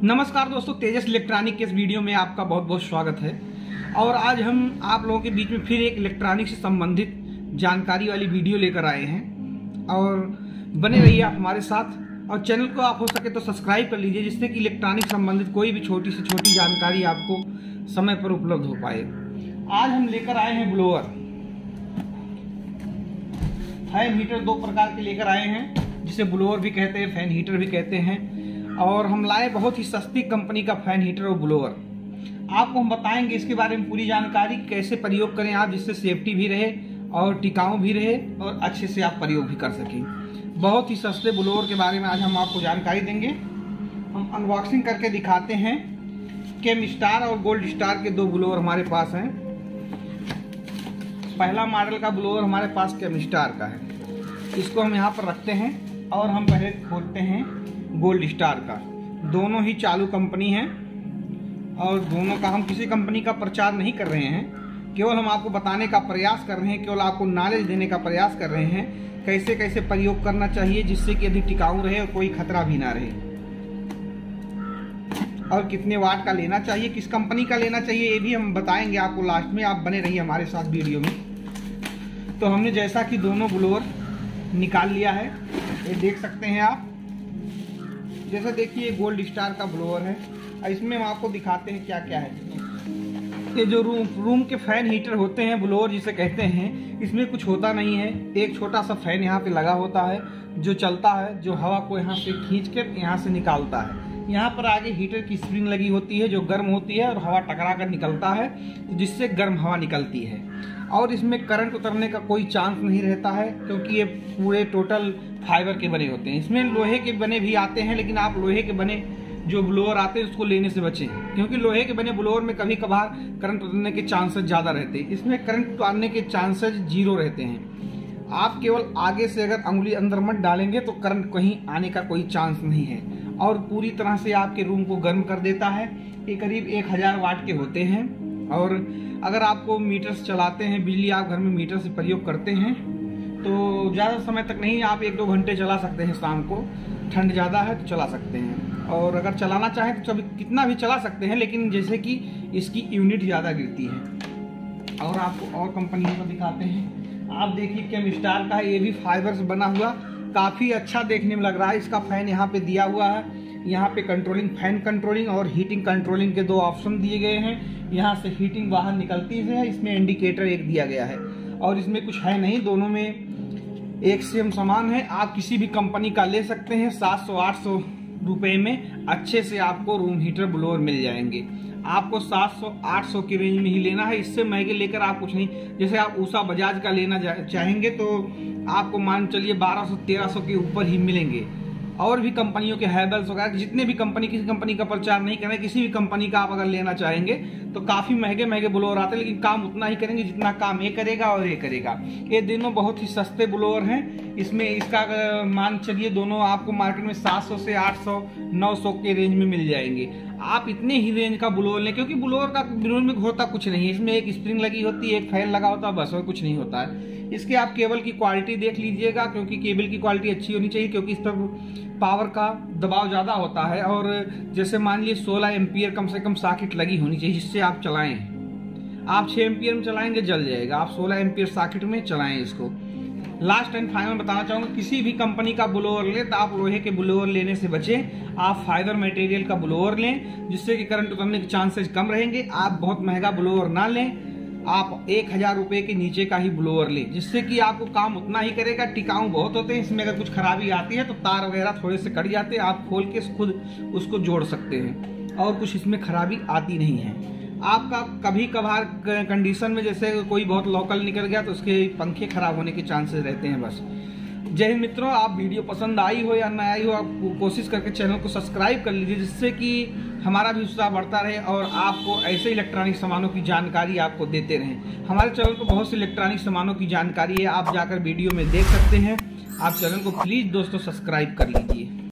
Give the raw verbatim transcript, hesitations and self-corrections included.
नमस्कार दोस्तों, तेजस इलेक्ट्रॉनिक के इस वीडियो में आपका बहुत बहुत स्वागत है। और आज हम आप लोगों के बीच में फिर एक इलेक्ट्रॉनिक से संबंधित जानकारी वाली वीडियो लेकर आए हैं। और बने रहिए आप हमारे साथ और चैनल को आप हो सके तो सब्सक्राइब कर लीजिए, जिससे कि इलेक्ट्रॉनिक संबंधित कोई भी छोटी से छोटी जानकारी आपको समय पर उपलब्ध हो पाए। आज हम लेकर आए हैं ब्लोअर, फैन हीटर दो प्रकार के लेकर आए हैं, जिसे ब्लोअर भी कहते हैं, फैन हीटर भी कहते हैं। और हम लाए बहुत ही सस्ती कंपनी का फैन हीटर और ब्लोअर। आपको हम बताएंगे इसके बारे में पूरी जानकारी, कैसे प्रयोग करें आप, जिससे सेफ्टी भी रहे और टिकाऊ भी रहे और अच्छे से आप प्रयोग भी कर सकें। बहुत ही सस्ते ब्लोअर के बारे में आज हम आपको जानकारी देंगे। हम अनबॉक्सिंग करके दिखाते हैं। केम स्टार और गोल्ड स्टार के दो ब्लोअर हमारे पास हैं। पहला मॉडल का ब्लोअर हमारे पास केम स्टार का है, इसको हम यहाँ पर रखते हैं और हम पहले खोलते हैं गोल्ड स्टार का। दोनों ही चालू कंपनी हैं और दोनों का हम किसी कंपनी का प्रचार नहीं कर रहे हैं, केवल हम आपको बताने का प्रयास कर रहे हैं, केवल आपको नॉलेज देने का प्रयास कर रहे हैं कैसे कैसे प्रयोग करना चाहिए, जिससे कि अधिक टिकाऊ रहे और कोई खतरा भी ना रहे। और कितने वाट का लेना चाहिए, किस कंपनी का लेना चाहिए, ये भी हम बताएंगे आपको लास्ट में। आप बने रहिए हमारे साथ वीडियो में। तो हमने जैसा कि दोनों ब्लोअर निकाल लिया है, ये देख सकते हैं आप। जैसा देखिए गोल्ड स्टार का ब्लोअर है, इसमें हम आपको दिखाते हैं क्या क्या है। ये जो रूम रूम के फैन हीटर होते हैं, ब्लोअर जिसे कहते हैं, इसमें कुछ होता नहीं है। एक छोटा सा फैन यहाँ पे लगा होता है जो चलता है, जो हवा को यहाँ से खींच कर यहाँ से निकालता है। यहाँ पर आगे हीटर की स्प्रिंग लगी होती है जो गर्म होती है और हवा टकरा कर निकलता है, जिससे गर्म हवा निकलती है। और इसमें करंट उतरने का कोई चांस नहीं रहता है, क्योंकि ये पूरे टोटल फाइबर के बने होते हैं। इसमें लोहे के बने भी आते हैं, लेकिन आप लोहे के बने जो ब्लोअर आते हैं उसको लेने से बचें, क्योंकि लोहे के बने ब्लोअर में कभी कभार करंट उतरने के चांसेस ज़्यादा रहते हैं। इसमें करंट उतारने के चांसेस जीरो रहते हैं। आप केवल आगे से अगर उंगली अंदर मत डालेंगे तो करंट कहीं आने का कोई चांस नहीं है, और पूरी तरह से आपके रूम को गर्म कर देता है। ये करीब एक हज़ार वाट के होते हैं। और अगर आपको मीटर से चलाते हैं, बिजली आप घर में मीटर से प्रयोग करते हैं, तो ज़्यादा समय तक नहीं, आप एक दो घंटे चला सकते हैं। शाम को ठंड ज़्यादा है तो चला सकते हैं, और अगर चलाना चाहें तो कभी कितना भी चला सकते हैं, लेकिन जैसे कि इसकी यूनिट ज़्यादा गिरती है। और आपको और कंपनियों को दिखाते हैं। आप देखिए केम स्टार का है, ये भी फाइबर से बना हुआ, काफ़ी अच्छा देखने में लग रहा है। इसका फैन यहाँ पे दिया हुआ है। यहाँ पे कंट्रोलिंग, फैन कंट्रोलिंग और हीटिंग कंट्रोलिंग के दो ऑप्शन दिए गए हैं। यहाँ से हीटिंग बाहर निकलती है। इसमें इंडिकेटर एक दिया गया है, और इसमें कुछ है नहीं, दोनों में एक सेम समान है। आप किसी भी कंपनी का ले सकते हैं। सात सौ आठ सौ रुपये में अच्छे से आपको रूम हीटर ब्लोअर मिल जाएंगे। आपको सात सौ आठ सौ की रेंज में ही लेना है, इससे महंगे लेकर आप कुछ नहीं। जैसे आप उषा बजाज का लेना चाहेंगे तो आपको मान चलिए बारह सौ तेरह सौ के ऊपर ही मिलेंगे। और भी कंपनियों के हैवेल्स वगैरह, जितने भी कंपनी, किसी कंपनी का प्रचार नहीं करें, किसी भी कंपनी का आप अगर लेना चाहेंगे तो काफ़ी महंगे महंगे ब्लोअर आते हैं, लेकिन काम उतना ही करेंगे जितना काम ये करेगा और ये करेगा। ये दोनों बहुत ही सस्ते ब्लोअर हैं। इसमें इसका मान चलिए दोनों आपको मार्केट में सात सौ से आठ सौ नौ सौ के रेंज में मिल जाएंगे। आप इतने ही रेंज का ब्लोअर लें, क्योंकि ब्लोअर का ब्लोअर में होता कुछ नहीं है। इसमें एक स्प्रिंग लगी होती है, एक फैन लगा होता है, बस और कुछ नहीं होता है। इसके आप केबल की क्वालिटी देख लीजिएगा, क्योंकि केबल की क्वालिटी अच्छी होनी चाहिए, क्योंकि इस पर पावर का दबाव ज़्यादा होता है। और जैसे मान लीजिए सोलह एम्पियर कम से कम सॉकेट लगी होनी चाहिए, जिससे आप चलाएं। आप छः एम्पियर में चलाएंगे जल जाएगा, आप सोलह एम्पियर सॉकेट में चलाएं इसको। लास्ट एंड फाइनल बताना चाहूँगा, किसी भी कंपनी का ब्लोअर लें तो आप लोहे के ब्लोअर लेने से बचें। आप फाइबर मटेरियल का ब्लोअर लें, जिससे कि करंट उतरने के चांसेस कम रहेंगे। आप बहुत महंगा ब्लोअर ना लें, आप एक हजार रुपए के नीचे का ही ब्लोअर लें, जिससे कि आपको काम उतना ही करेगा। टिकाऊ बहुत होते हैं। इसमें अगर कुछ खराबी आती है तो तार वगैरह थोड़े से कट जाते हैं, आप खोल के खुद उसको जोड़ सकते हैं, और कुछ इसमें खराबी आती नहीं है। आपका कभी कभार कंडीशन में जैसे कोई बहुत लोकल निकल गया तो उसके पंखे खराब होने के चांसेस रहते हैं। बस जय हिंद मित्रों, आप वीडियो पसंद आई हो या ना आई हो, आप कोशिश करके चैनल को सब्सक्राइब कर लीजिए, जिससे कि हमारा भी उत्साह बढ़ता रहे और आपको ऐसे इलेक्ट्रॉनिक सामानों की जानकारी आपको देते रहें। हमारे चैनल पर बहुत सी इलेक्ट्रॉनिक सामानों की जानकारी है, आप जाकर वीडियो में देख सकते हैं। आप चैनल को प्लीज़ दोस्तों सब्सक्राइब कर लीजिए।